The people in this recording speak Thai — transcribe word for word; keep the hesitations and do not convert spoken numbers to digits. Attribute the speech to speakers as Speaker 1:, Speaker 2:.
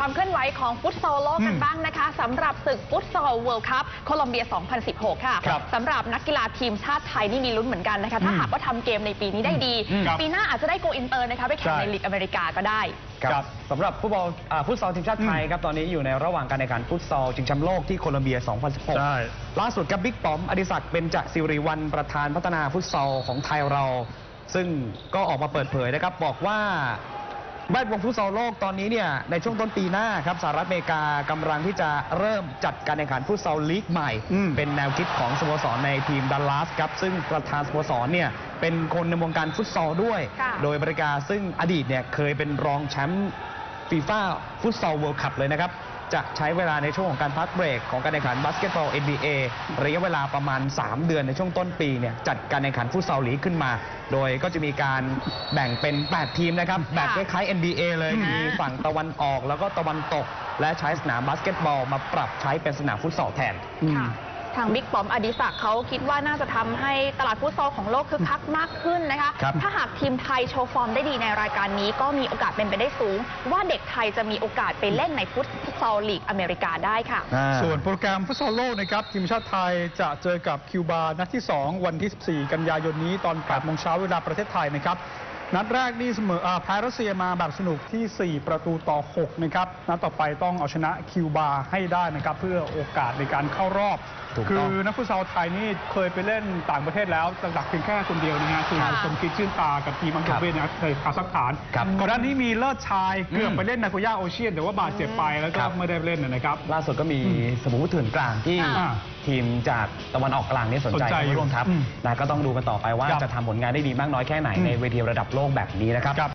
Speaker 1: ความเคลื่อนไหวของฟุตซอลโลกกันบ้างนะคะสำหรับศึกฟุตซอลเวิลด์คัพโคลอมเบีย สองพันสิบหก ค่ะสำหรับนักกีฬาทีมชาติไทยนี่มีลุ้นเหมือนกันนะคะถ้าหากว่าทำเกมในปีนี้ได้ดีปีหน้าอาจจะได้โกอินเตอร์นะคะไปแข่งในลีกอเมริกาก็ได้
Speaker 2: ครับสำหรับฟุตบอลฟุตซอลทีมชาติไทยครับตอนนี้อยู่ในระหว่างการแข่งขันฟุตซอลชิงแชมป์โลกที่โคลอมเบีย สองพันสิบหก ล่าสุดกับบิ๊กปอมอดิศักดิ์เบญจศิริวัลย์ประธานพัฒนาฟุตซอลของไทยเราซึ่งก็ออกมาเปิดเผยนะครับบอกว่าแวดวงฟุตซอลโลกตอนนี้เนี่ยในช่วงต้นปีหน้าครับสหรัฐอเมริกากำลังที่จะเริ่มจัดการแข่งขันฟุตซอลลีกใหม่เป็นแนวคิดของสโมสรในทีมดัลลัสครับซึ่งประธานสโมสรเนี่ยเป็นคนในวงการฟุตซอลด้วยโดยอเมริกาซึ่งอดีตเนี่ยเคยเป็นรองแชมป์ฟีฟ่าฟุตซอลเวิลด์คัพเลยนะครับจะใช้เวลาในช่วงของการพักเบรกของการแข่งขันบาสเกตบอล เอ็น บี เอ ระยะเวลาประมาณสามเดือนในช่วงต้นปีเนี่ยจัดการแข่งขันฟุตซอลลีกขึ้นมาโดยก็จะมีการแบ่งเป็นแปดทีมนะครับแบบคล้ายๆ เอ็น บี เอ เลยมีฝั่งตะวันออกแล้วก็ตะวันตกและใช้สนามบาสเกตบอลมาปรับใช้เป็นสนามฟุตซอลแทน
Speaker 1: ทางบิ๊กปอมอดิศักดิ์เขาคิดว่าน่าจะทำให้ตลาดฟุตซอลของโลกคึกคักมากขึ้นนะคะถ้าหากทีมไทยโชว์ฟอร์มได้ดีในรายการนี้ก็มีโอกาสเป็นไปได้สูงว่าเด็กไทยจะมีโอกาสไปเล่นในฟุตซอลลีกอเมริกาได้ค่ะ
Speaker 3: ส่วนโปรแกรมฟุตซอลโลกนะครับทีมชาติไทยจะเจอกับคิวบานัดที่สองวันที่สิบสี่กันยายนนี้ตอนแปดโมงเช้าเวลาประเทศไทยนะครับนัดแรกนี่เสมอแพ้รัสเซียมาแบบสนุกที่สี่ประตูต่อหกนะครับนัดต่อไปต้องเอาชนะคิวบาให้ได้นะครับเพื่อโอกาสในการเข้ารอบคือนักฟุตซอลไทยนี่เคยไปเล่นต่างประเทศแล้วหลักเพียงแค่คนเดียวนะฮะคือสมคิดชื่นตากับทีมอังกฤษเวนะในคาซัคสถานก่อนหน้านี้มีเลิศชายเกือบไปเล่นนาโกย่าโอเชียนแต่ว่าบาดเจ็บไปแล้วก็ไม่ได้เล่นนะครับ
Speaker 2: ล่าสุดก็มีสมุทรเถื่อนกลางที่ทีมจากตะวันออกกลางนี่สนใจร่วมทัพนะก็ต้องดูกันต่อไปว่าจะทำผลงานได้ดีมากน้อยแค่ไหนในเวทีระดับโลกแบบนี้นะครับ